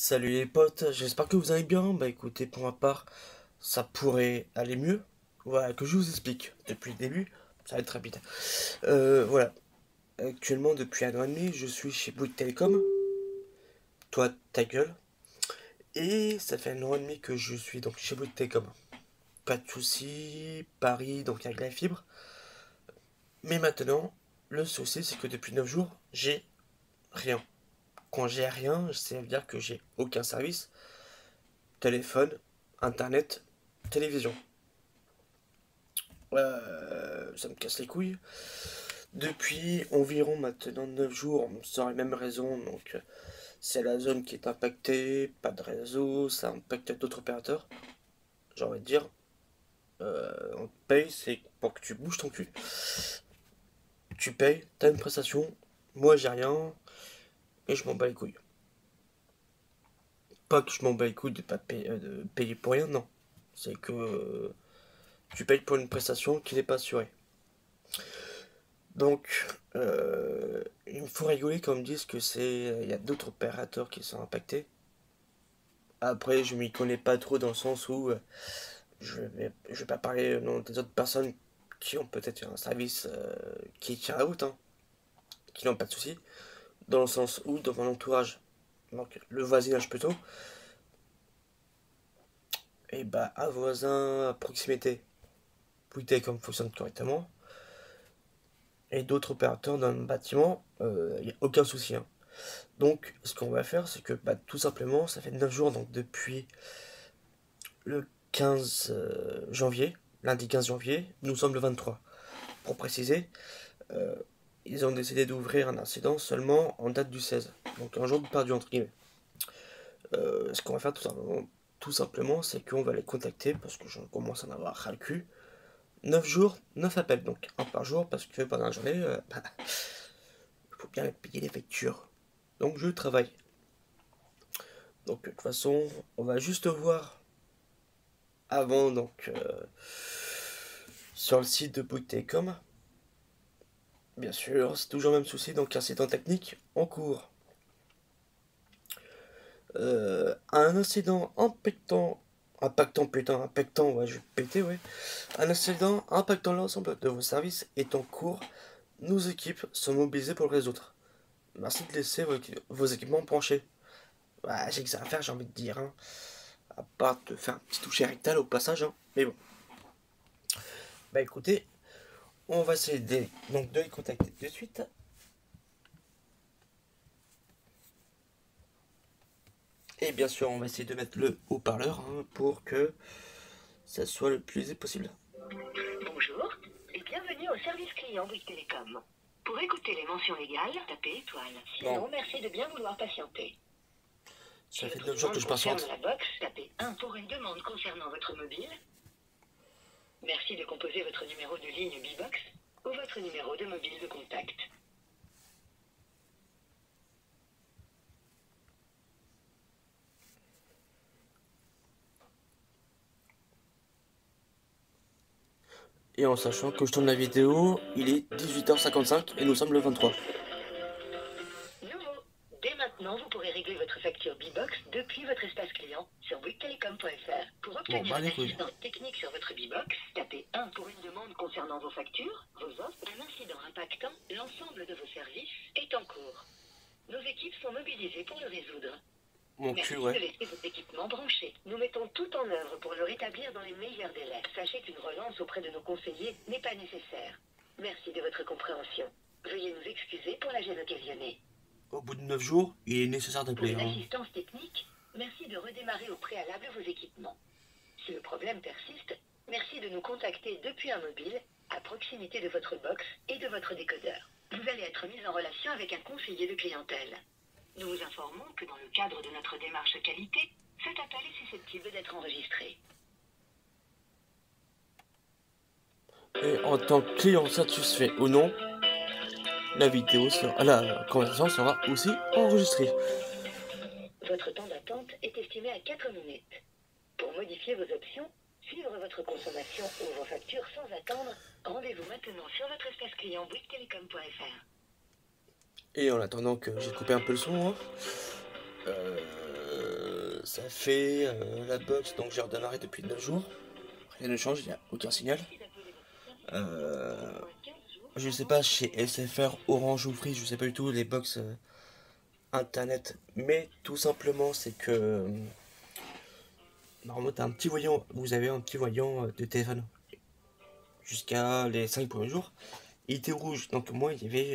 Salut les potes, j'espère que vous allez bien. Bah écoutez, pour ma part, ça pourrait aller mieux. Voilà, que je vous explique depuis le début, ça va être rapide. Voilà, actuellement depuis un an et demi, je suis chez Bouygues Télécom. Toi, ta gueule. Et ça fait un an et demi que je suis donc chez Bouygues Télécom. Pas de soucis, Paris, donc avec la fibre. Mais maintenant, le souci c'est que depuis 9 jours, j'ai rien. Quand j'ai rien, ça veut dire que j'ai aucun service. Téléphone, internet, télévision. Ça me casse les couilles. Depuis environ maintenant 9 jours, sans les mêmes raisons, donc c'est la zone qui est impactée, pas de réseau, ça impacte d'autres opérateurs. J'ai envie de dire, on te paye, c'est pour que tu bouges ton cul. Tu payes, t'as une prestation, moi j'ai rien, et je m'en bats les couilles. Pas que je m'en bats les couilles de pas de payer pour rien, non. C'est que tu payes pour une prestation qui n'est pas assurée. Donc, il me faut rigoler quand on me dise que c'est, il y a d'autres opérateurs qui sont impactés. Après, je m'y connais pas trop dans le sens où je vais pas parler non, des autres personnes qui ont peut-être un service qui tient la route, hein, qui n'ont pas de soucis. Dans le sens où, dans mon entourage, donc le voisinage plutôt, et bah, un voisin à proximité, Bouygues Télécom fonctionne correctement, et d'autres opérateurs dans le bâtiment, il n'y a aucun souci, hein. Donc, ce qu'on va faire, c'est que bah, tout simplement, ça fait 9 jours, donc depuis le 15 janvier, lundi 15 janvier, nous sommes le 23. Pour préciser, euh, ils ont décidé d'ouvrir un incident seulement en date du 16, donc un jour de perdu entre guillemets. Ce qu'on va faire tout simplement, c'est qu'on va les contacter parce que je commence à en avoir ras le cul. 9 jours, 9 appels, donc un par jour parce que pendant la journée, il faut bien payer les factures. Donc je travaille. Donc de toute façon, on va juste voir avant donc sur le site de Bouygues Télécom. Bien sûr, c'est toujours le même souci, donc incident technique en cours. Un incident impactant, ouais, je vais péter, ouais. Un incident impactant l'ensemble de vos services est en cours. Nos équipes sont mobilisées pour le résoudre. Merci de laisser vos équipements branchés. Ouais, j'ai que ça à faire, j'ai envie de dire, hein. À part te faire un petit toucher rectal au passage, hein. Mais bon. Bah écoutez, on va essayer donc de les contacter de suite. Et bien sûr, on va essayer de mettre le haut-parleur hein, pour que ça soit le plus aisé possible. Bonjour et bienvenue au service client Bouygues Télécom. Pour écouter les mentions légales, tapez étoile. Sinon, Bon. merci de bien vouloir patienter. Ça Si fait votre 9 jours que demande je concerne patiente. la box, tapez 1 pour une demande concernant votre mobile. Merci de composer votre numéro de ligne B-Box ou votre numéro de mobile de contact. Et en sachant que je tourne la vidéo, il est 18h55 et nous sommes le 23. Nouveau. Dès maintenant, vous pourrez régler votre facture B-Box depuis votre espace client sur bouyguestelecom.fr. Pour Bon, obtenir bah une les couilles. assistance technique sur votre B-Box, tapez 1 pour une demande concernant vos factures, vos offres. Un incident impactant l'ensemble de vos services est en cours. Nos équipes sont mobilisées pour le résoudre. Mon Merci cul, de ouais. laisser vos équipements branchés. Nous mettons tout en œuvre pour le rétablir dans les meilleurs délais. Sachez qu'une relance auprès de nos conseillers n'est pas nécessaire. Merci de votre compréhension. Veuillez nous excuser pour la gêne occasionnée. Au bout de 9 jours, il est nécessaire Pour d'appeler. une Hein. assistance technique, merci de redémarrer au préalable vos équipements. Si le problème persiste, merci de nous contacter depuis un mobile à proximité de votre box et de votre décodeur. Vous allez être mis en relation avec un conseiller de clientèle. Nous vous informons que dans le cadre de notre démarche qualité, cet appel est susceptible d'être enregistré. Et en tant que client satisfait ou non, la conversation sera aussi enregistrée. Votre temps d'attente est estimé à 4 minutes. Pour modifier vos options, suivre votre consommation ou vos factures sans attendre, rendez-vous maintenant sur votre espace client bouyguestelecom.fr. Et en attendant que j'ai coupé un peu le son, hein, Ça fait la box, donc j'ai redémarré depuis 9 jours. Rien ne change, il n'y a aucun signal. Je sais pas chez SFR, Orange ou Free, je sais pas du tout les box internet, mais tout simplement c'est que normalement t'as un petit voyant, vous avez un petit voyant de téléphone jusqu'à les 5 premiers jours. Il était rouge, donc moi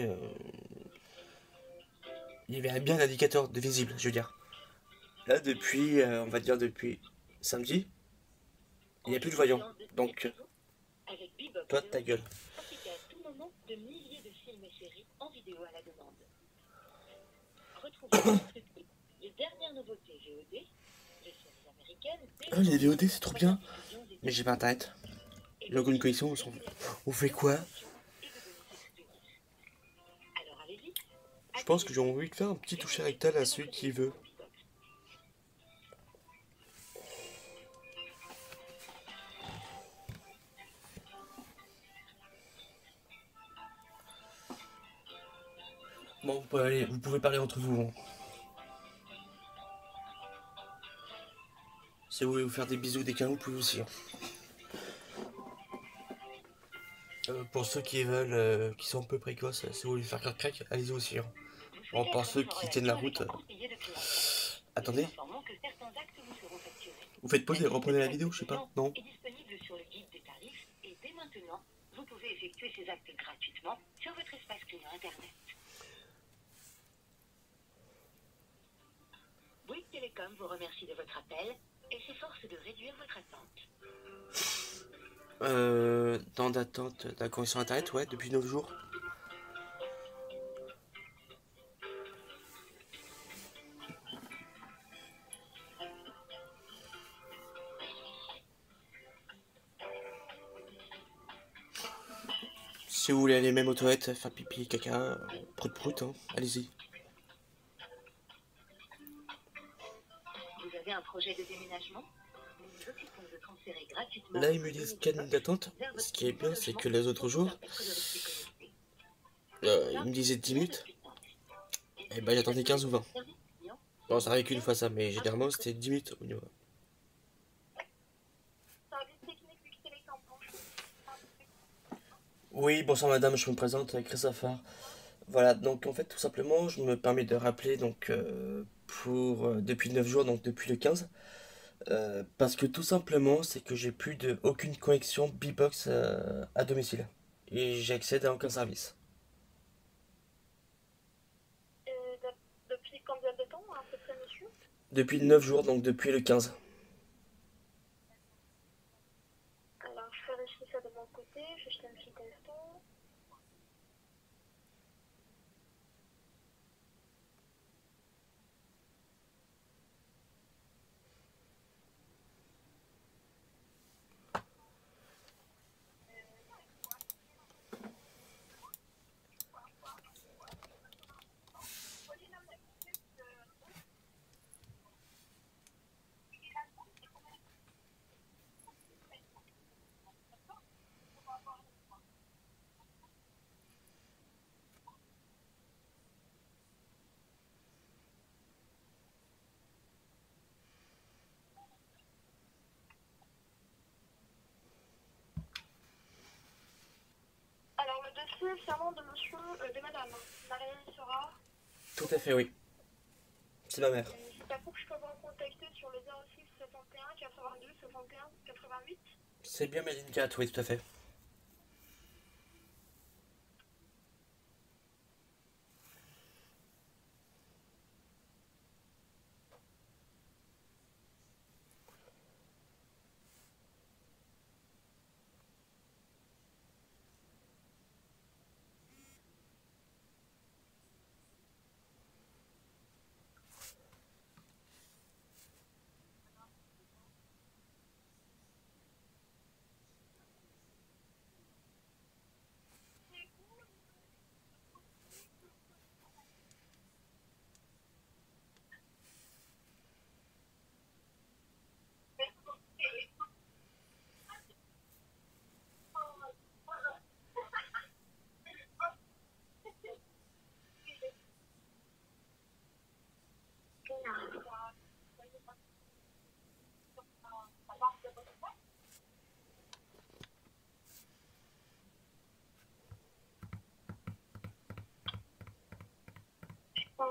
il y avait bien un indicateur de visible, je veux dire. Là depuis, on va dire depuis samedi, il n'y a plus de voyant, donc Avec Bebop toi ta gueule. profitez à tout moment de milliers de films et séries en vidéo à la demande. Retrouvez les dernières nouveautés VOD, les séries américaines, Ah, les VOD c'est trop bien, mais j'ai pas internet. J'ai aucune connexion, on fait quoi? Alors allez-y. Je pense que j'ai envie de faire un petit toucher rectal à celui qui veut. Bon, vous pouvez parler entre vous. Hein. Si vous voulez vous faire des bisous, des câlins, vous pouvez aussi. Hein. Pour ceux qui veulent, qui sont un peu précoces, si vous voulez faire crac-crac, allez-y aussi. Hein. Bon, pour ceux qui tiennent la route, attendez. Vous faites pause et reprenez la vidéo, je sais pas, non? Est disponible sur le guide des tarifs et dès maintenant, vous pouvez effectuer ces actes gratuitement sur votre espace client internet. Bouygues Télécom vous remercie de votre appel et s'efforce de réduire votre attente. Temps d'attente de la connexion internet, ouais, depuis 9 jours. Si vous voulez aller même aux toilettes, faire pipi, caca, prout prout, hein, allez-y. Vous avez un projet de déménagement? Nous nous occupons de transférer gratuitement. Là, ils me disent 4 minutes d'attente. Ce qui est bien, c'est que les autres jours, ils me disaient 10 minutes. Et bah, j'attendais 15 ou 20. Bon, ça arrive qu'une fois ça, mais généralement, c'était 10 minutes au niveau. Oui, bonsoir madame, je me présente, Chris Afar. Voilà, donc en fait, tout simplement, je me permets de rappeler donc pour depuis 9 jours, donc depuis le 15. Parce que tout simplement, c'est que j'ai plus de aucune connexion Bbox à domicile. Et j'accède à aucun service. Depuis combien de temps, à peu près, monsieur? Depuis 9 jours, donc depuis le 15. Alors, je vérifie ça de mon côté, juste un petit instant. Alors, le dossier, c'est un nom de monsieur, de madame. Marie Sera. Tout à fait, oui. C'est ma mère. C'est à vous que je peux vous contacter sur le 06 61 82 61 88. C'est bien Méline 4, oui, tout à fait.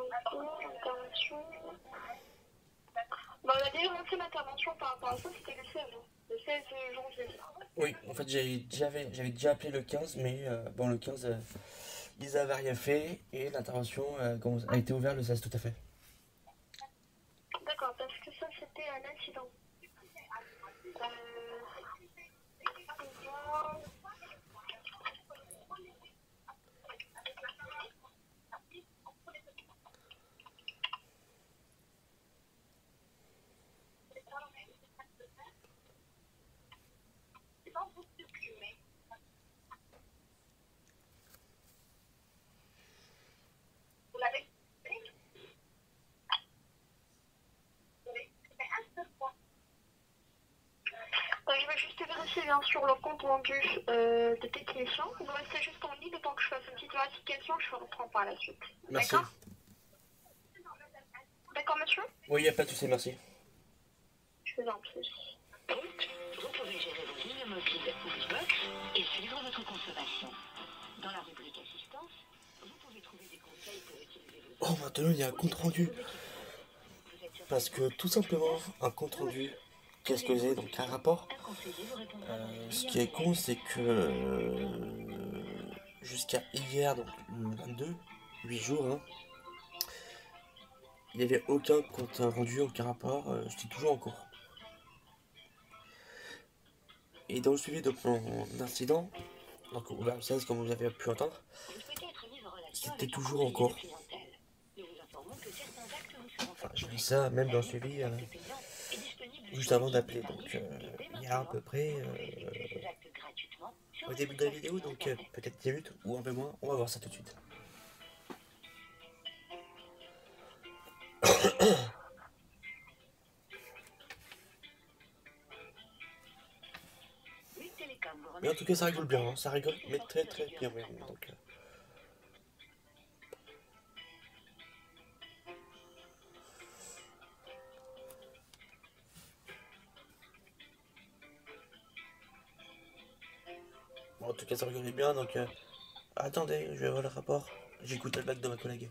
Intervention. Bon, on a déjà lancé l'intervention par rapport à ça, c'était le 16, hein. Le 16 janvier. Oui, en fait, j'avais déjà appelé le 15, mais bon, le 15, ils avaient rien fait et l'intervention a été ouverte le 16, tout à fait. D'accord, parce que ça c'était un incident. Je vais juste vérifier bien sûr le compte rendu de technicien. Vous restez juste en ligne le temps que je fasse une petite vérification, je vous reprends par la suite. Merci. D'accord? D'accord, monsieur? Oui, il n'y a pas de souci, merci. Je vous en prie. Vous pouvez gérer vos lignes mobiles ou box et suivre votre consommation. Dans la rubrique assistance, vous pouvez trouver des conseils pour utiliser vos Oh, maintenant, il y a un compte rendu. Parce que tout simplement, un compte rendu, qu'est-ce que c'est? Donc un rapport. Ce qui est con, c'est que jusqu'à hier, donc le 22, 8 jours, hein, il n'y avait aucun compte rendu, aucun rapport, j'étais toujours en cours. Et dans le suivi de mon incident, donc ouvert le 16 comme vous avez pu entendre, c'était toujours en cours. Enfin, j'ai vu ça même dans le suivi juste avant d'appeler, donc il y a à peu près au début de la vidéo, donc peut-être 10 minutes ou un peu moins, on va voir ça tout de suite. Mais en tout cas ça rigole bien, hein, ça rigole, mais très très bien même, donc... Bon, en tout cas ça rigolait bien, donc... Attendez, je vais voir le rapport, j'écoute le bac de ma collègue.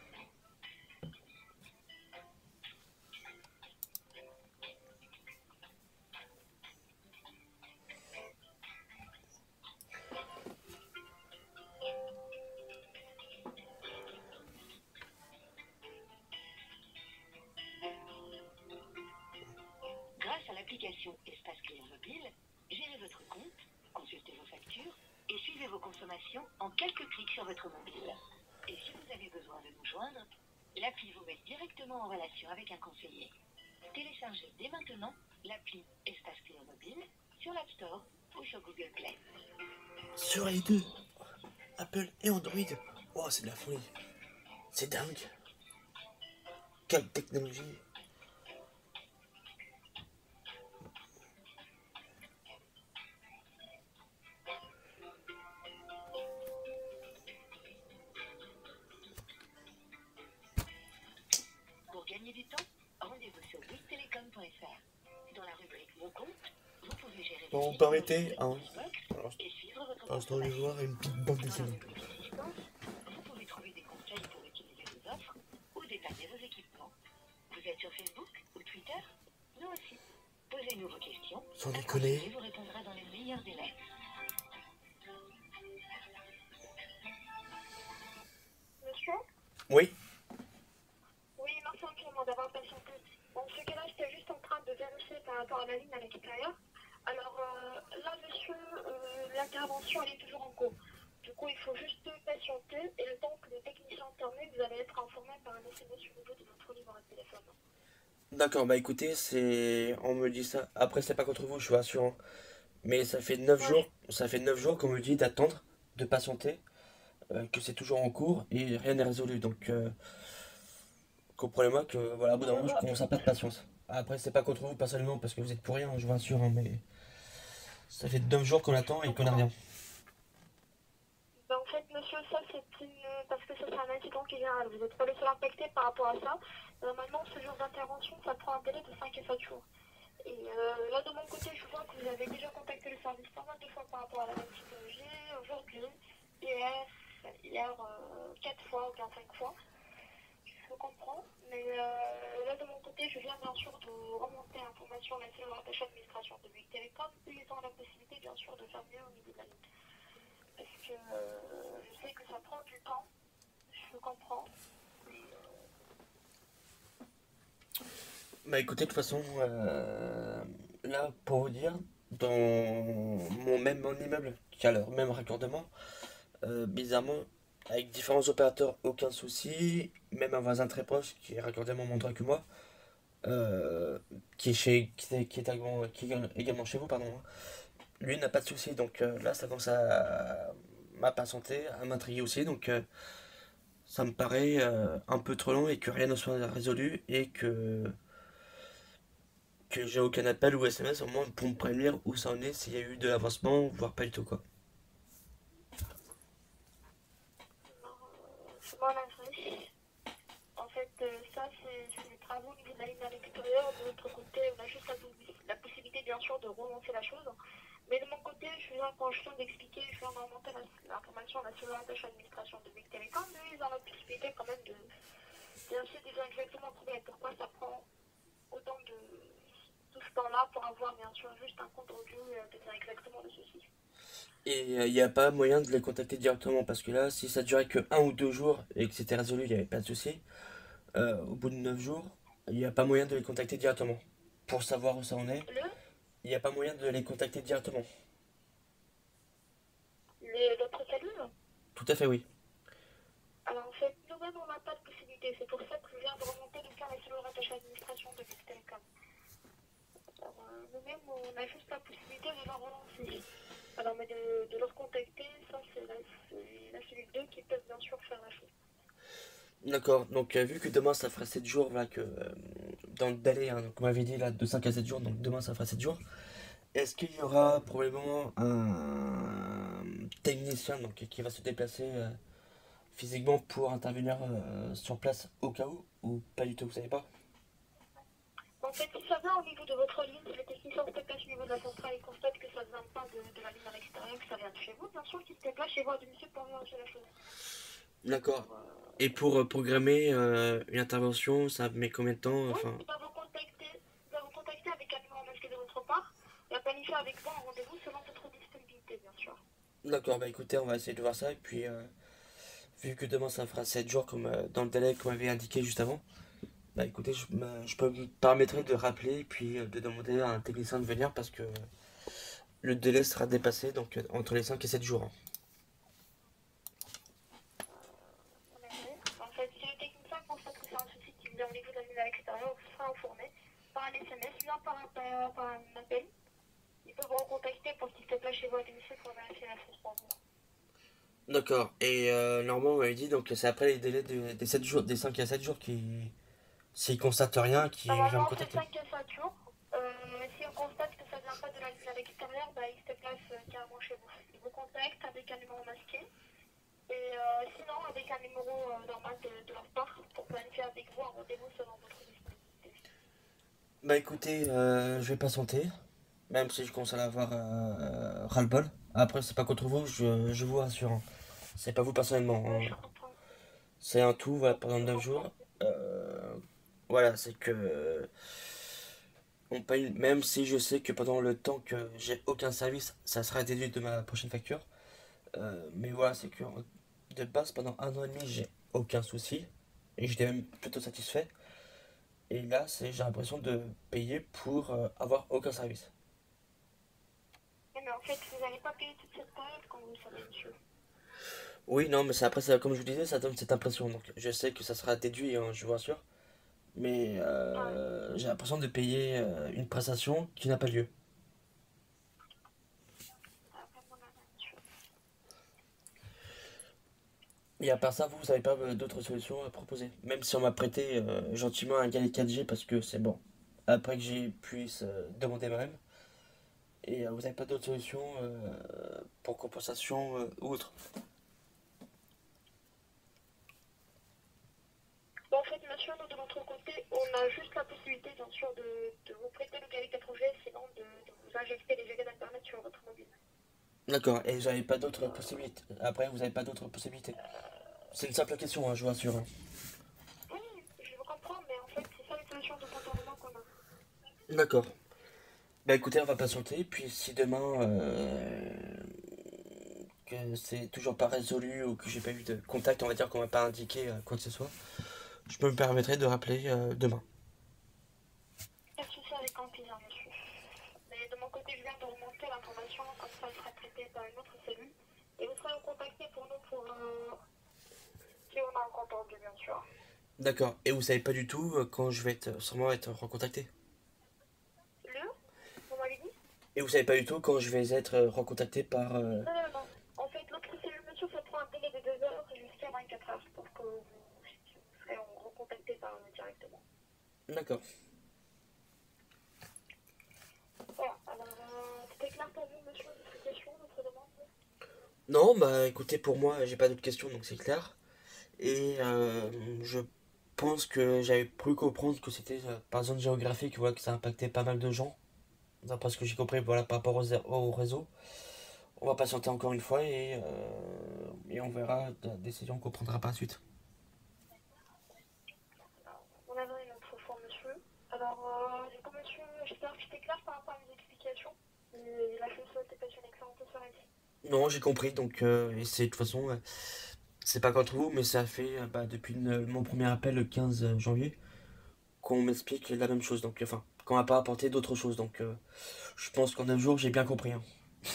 Grâce à l'application Espace Client Mobile, gérez votre compte, consultez vos factures et suivez vos consommations en quelques clics sur votre mobile. Et si vous avez besoin de nous joindre, l'appli vous met directement en relation avec un conseiller. Téléchargez dès maintenant l'appli Espace Client Mobile sur l'App Store ou sur Google Play. Sur les deux, Apple et Android, oh c'est de la folie, c'est dingue. Quelle technologie. Pour gagner du temps, rendez-vous sur bouyguestelecom.fr. Dans la rubrique Mon compte, vous pouvez gérer Bon, on les peut arrêter, lignes hein. box et suivre votre Pour l'instant, je vais voir une petite bande Dans la dessinée. rubrique Assistance, vous pouvez trouver des conseils pour utiliser vos offres ou dépanner vos équipements. Vous êtes sur Facebook ou Twitter? Nous aussi. Posez-nous vos questions. Sans Un déconner. conseiller vous répondra dans les meilleurs délais. Monsieur? Oui. Oui, merci infiniment d'avoir patienté. Dans ce cas-là, j'étais juste en train de vérifier par rapport à la ligne à l'extérieur. Alors là, monsieur, l'intervention, elle est toujours en cours. Du coup, il faut juste patienter et le temps que le technicien termine, vous allez être informé par un SMS au niveau de votre numéro de téléphone. D'accord, bah écoutez, on me dit ça. Après, c'est pas contre vous, je suis rassurant. Mais ça fait 9 jours, qu'on me dit d'attendre, de patienter, que c'est toujours en cours et rien n'est résolu. Donc, comprenez-moi que, voilà, au bout d'un moment, je commence à perdre patience. Après, c'est pas contre vous personnellement, parce que vous êtes pour rien, je vous rassure, hein, mais ça fait 9 jours qu'on attend et qu'on n'a rien. Ben, en fait, monsieur, ça c'est parce que ça c'est un incident qui vient. Vous n'êtes pas le seul impacté par rapport à ça. Normalement, ce genre d'intervention, ça prend un délai de 5 et 7 jours. Et là, de mon côté, je vois que vous avez déjà contacté le service pas mal de fois par rapport à la même typologie. Aujourd'hui, hier 4 fois ou bien 5 fois. je comprends, mais là de mon côté, je viens bien sûr de remonter l'information à la cellule rattachée à l'administration de Bouygues Télécom. Ils ont la possibilité bien sûr de faire mieux au niveau de la ligne. Parce que je sais que ça prend du temps, je comprends. Bah écoutez, de toute façon, là, pour vous dire, dans mon immeuble, qui a le même raccordement, bizarrement, avec différents opérateurs, aucun souci. Même un voisin très proche, qui est raccordé à mon endroit que moi, euh, qui est également chez vous, pardon, hein. Lui n'a pas de souci, donc là, ça commence à m'impatienter, à m'intriguer aussi, donc ça me paraît un peu trop long et que rien ne soit résolu et que j'ai aucun appel ou SMS au moins pour me prévenir où ça en est, s'il y a eu de l'avancement, voire pas du tout quoi. Je m'en navré. En fait, ça, c'est les travaux au niveau de la ligne à l'extérieur. De l'autre côté, on a juste la possibilité, bien sûr, de relancer la chose. Mais de mon côté, quand je viens d'expliquer, je viens de remonter l'information à la seule attache administration de Bouygues Télécom, mais ils ont la possibilité quand même de bien sûr dire exactement pourquoi ça prend autant de tout ce temps-là pour avoir bien sûr juste un compte rendu de dire exactement de ceci. Et il n'y a pas moyen de les contacter directement parce que là, si ça durait que 1 ou 2 jours et que c'était résolu, il n'y avait pas de souci. Au bout de 9 jours, il n'y a pas moyen de les contacter directement pour savoir où ça en est. Le, Il n'y a pas moyen de les contacter directement. L'autre cellule, Tout à fait, oui. alors en fait, nous-mêmes, on n'a pas de possibilité. C'est pour ça que je viens de remonter le cas à la seule attache administration de Bouygues Télécom. Alors, nous-mêmes, on a juste la possibilité de la relancer. Alors, mais de leur contacter, ça, c'est la cellule 2 qui peuvent bien sûr faire la chose. D'accord, donc vu que demain ça fera 7 jours, là, que dans le délai, hein, donc on m'avait dit là de 5 à 7 jours, donc demain ça fera 7 jours, est-ce qu'il y aura probablement un technicien donc, qui va se déplacer physiquement pour intervenir sur place au cas où, ou pas du tout, vous savez pas? En fait, si ça vient au niveau de votre ligne, si le technicien se déplace au niveau de la centrale et constate que ça ne vient pas de la ligne à l'extérieur, que ça vient de chez vous, bien sûr qu'il se déplace chez vous à domicile pour vérifier la chose. D'accord. Alors, Et pour programmer une intervention, ça met combien de temps? oui, Enfin, il va vous contacter avec un numéro masqué de votre part et à planifier avec vous un rendez-vous selon votre disponibilité, bien sûr. d'accord, bah écoutez, on va essayer de voir ça. Et puis, vu que demain ça fera 7 jours comme dans le délai qu'on m'avait indiqué juste avant, bah écoutez, je peux me permettre de rappeler et puis de demander à un technicien de venir parce que le délai sera dépassé donc entre les 5 et 7 jours, hein. En effet. En fait, si le technicien constate que c'est un souci qui vient au niveau de la ligne à l'extérieur, vous serez informé par un SMS, bien par un appel. Il peut vous recontacter pour qu'il se déplace chez vous à domicile pour vérifier la chose pour vous. D'accord. Et normalement, on m'avait dit donc c'est après les délais des 7 jours, des 5 à 7 jours qui, s'ils constatent rien, qui vient me Normalement, c'est contacter. 5 à 7 jours. Si on constate que ça ne vient pas de la ligne à l'extérieur, bah, il se déplace carrément chez vous. Il vous contacte avec un numéro masqué. Et sinon, avec un numéro normal de leur part pour planifier avec vous un rendez-vous selon votre disponibilité. Bah écoutez, je vais patienter, même si je commence à l'avoir ras-le-bol. Après, c'est pas contre vous, je vous rassure, hein. C'est pas vous personnellement, Oui, hein. je comprends. C'est un tout, voilà, pendant Je 9 comprends. jours. Voilà, c'est que on paye, même si je sais que pendant le temps que j'ai aucun service, ça sera déduit de ma prochaine facture. Mais voilà, c'est que de base, pendant 1 an et demi, j'ai aucun souci. Et j'étais même plutôt satisfait. Et là, j'ai l'impression de payer pour avoir aucun service. Mais en fait, vous n'allez pas payer toute cette période quand vous le savez, monsieur. Oui, non, mais après, comme je vous disais, ça donne cette impression. Donc, je sais que ça sera déduit, hein, je vous rassure. Mais Ouais. j'ai l'impression de payer une prestation qui n'a pas lieu. Après, mon avis, monsieur. Et à part ça, vous n'avez pas d'autres solutions à proposer. Même si on m'a prêté gentiment un galet 4G parce que c'est bon. Après que j'ai puisse demander moi-même. Et vous n'avez pas d'autres solutions pour compensation ou autre. Bon, en fait, monsieur, nous, de notre côté, on a juste la possibilité, bien sûr, de vous prêter le galet 4G, sinon de vous injecter les gigas d'internet sur votre mobile. D'accord, et j'avais pas d'autres possibilités. Après, vous n'avez pas d'autres possibilités. C'est une simple question, hein, je vous rassure, hein. Oui, D'accord. Bah écoutez, on va patienter, puis si demain que c'est toujours pas résolu ou que j'ai pas eu de contact, on va dire qu'on m'a pas indiqué quoi que ce soit, je me permettrai de rappeler demain. Pas de souci avec grand plaisir, monsieur. Mais de mon côté, je viens de remonter l'information, comme ça elle sera traitée par une autre cellule. Et vous serez contacté pour nous pour si on a un compte rendu, bien sûr. D'accord. Et vous savez pas du tout quand je vais être sûrement être recontacté. Le Vous m'avez dit. Et vous savez pas du tout quand je vais être recontacté par... Non, non, non. En fait, l'autre cellule, monsieur, ça prend un délai de 2 heures jusqu'à 24 heures pour que vous serez recontacté par nous directement. D'accord. Voilà, alors c'était clair pour vous, monsieur, votre question, votre demande? Non, bah écoutez, pour moi, j'ai pas d'autres questions, donc c'est clair. Et je pense que j'avais pu comprendre que c'était par zone géographique, voilà, que ça impactait pas mal de gens. D'après ce que j'ai compris, voilà, par rapport au réseau. On va patienter encore une fois et on verra des décisions qu'on prendra par la suite. On a donné notre fois, monsieur. Alors, du coup, monsieur, j'espère que c'était clair par rapport à mes explications. Et la chose était pas une excellente soirée. Non, j'ai compris, donc et c'est de toute façon, c'est pas contre vous, mais ça fait bah, depuis mon premier appel le 15 janvier qu'on m'explique la même chose, donc enfin, qu'on m'a pas apporté d'autre chose, donc je pense qu'en 9 jours j'ai bien compris, hein.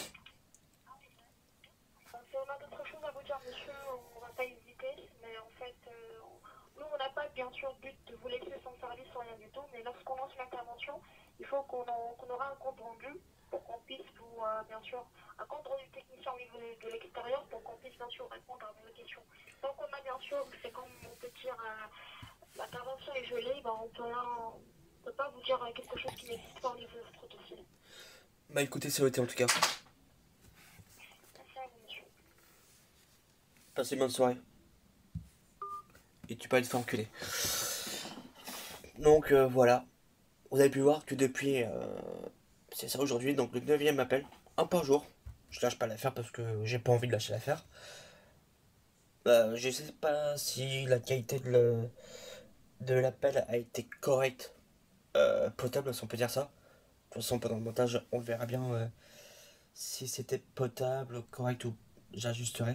Si on a d'autres choses à vous dire, monsieur, on va pas hésiter. Mais en fait, nous, on n'a pas, bien sûr, but de vous laisser sans service ou rien du tout. Mais lorsqu'on lance l'intervention, il faut qu'on aura un compte rendu pour qu'on puisse vous, bien sûr, un compte rendu technicien au niveau de l'extérieur pour qu'on puisse, bien sûr, répondre à vos questions. Donc, on a, bien sûr, c'est comme on peut dire, l'intervention est gelée, ben, on peut pas vous dire quelque chose qui n'existe pas au niveau de votre dossier. Bah écoutez, c'est noté en tout cas. Merci à vous, monsieur. Passez une bonne soirée. Et tu peux aller te faire enculer. Donc voilà, vous avez pu voir que depuis, c'est ça aujourd'hui, donc le 9e appel, un par jour. Je lâche pas l'affaire parce que j'ai pas envie de lâcher l'affaire. Je sais pas si la qualité de l'appel a été correcte, potable si on peut dire ça. De toute façon, pendant le montage, on verra bien si c'était potable, correct ou j'ajusterai.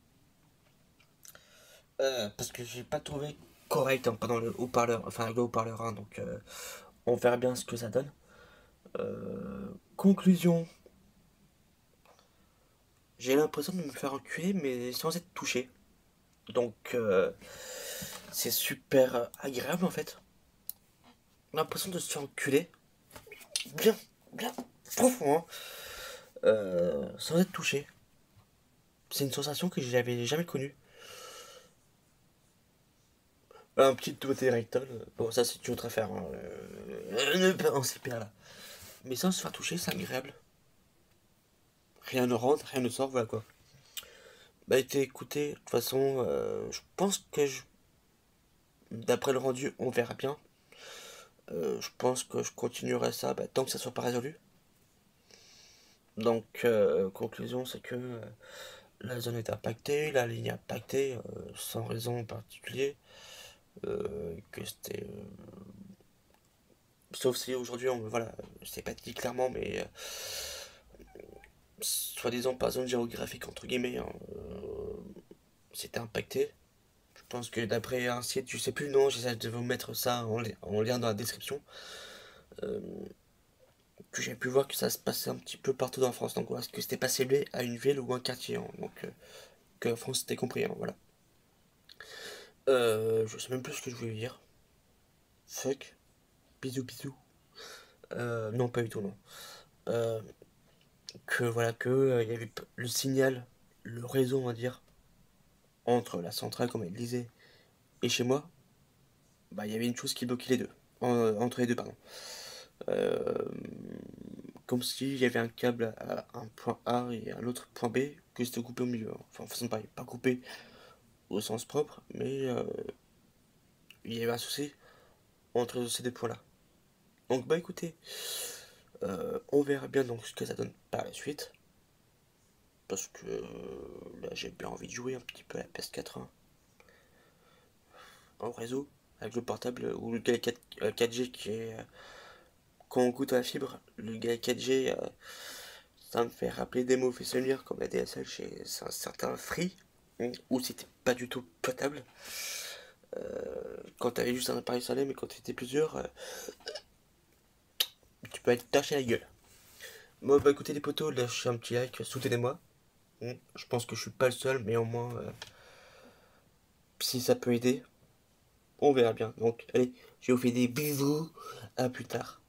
Parce que j'ai pas trouvé correct hein, pendant le haut-parleur, enfin le haut-parleur 1, donc on verra bien ce que ça donne. Conclusion, j'ai l'impression de me faire enculer mais sans être touché. Donc c'est super agréable en fait. L'impression de se faire enculer, bien, bien profond, hein, sans être touché. C'est une sensation que j'avais jamais connue. Un petit doigté rectal, bon ça c'est une autre affaire, hein. Ne pas en CPA là. Mais sans se faire toucher, c'est agréable. Rien ne rentre, rien ne sort, voilà quoi. Bah écoutez, de toute façon, je pense que d'après le rendu, on verra bien. Je pense que je continuerai ça bah, tant que ça soit pas résolu. Donc, conclusion, c'est que la zone est impactée, la ligne est impactée, sans raison en particulier. Que c'était. Sauf si aujourd'hui, voilà, c'est pas dit clairement, mais soi-disant par zone géographique, entre guillemets, hein, c'était impacté. Je pense que d'après un site, je sais plus le nom, j'essaie de vous mettre ça en lien dans la description. Euh, que j'ai pu voir que ça se passait un petit peu partout en France. Donc voilà, que c'était pas ciblé à une ville ou un quartier. Hein, donc que la France c'était compris. Hein, voilà. Je sais même plus ce que je voulais dire. Fuck. Bisous bisous. Non, pas du tout, non. Euh, que voilà, que il y avait le signal, le réseau, on va dire, entre la centrale, comme elle disait, et chez moi, bah il y avait une chose qui bloquait les deux. Entre les deux, pardon. Euh, Comme s'il y avait un câble à un point A et un autre point B que c'était coupé au milieu. Enfin, façon pareil, pas coupé au sens propre, mais il y avait un souci entre ces deux points-là. Donc bah écoutez, on verra bien donc ce que ça donne par la suite. Parce que là j'ai bien envie de jouer un petit peu à la PS4 hein, en réseau, avec le portable ou le 4G quand on goûte à la fibre, le gars 4G, ça me fait rappeler des mauvais souvenirs comme la DSL chez un certain Free, où c'était pas du tout potable. Quand t'avais juste un appareil installé, mais quand t'étais plusieurs, tu peux être taché la gueule. Bon, bah écoutez les potos, lâchez un petit like, soutenez-moi. Je pense que je suis pas le seul, mais au moins, si ça peut aider, on verra bien. Donc, allez, je vous fais des bisous, à plus tard.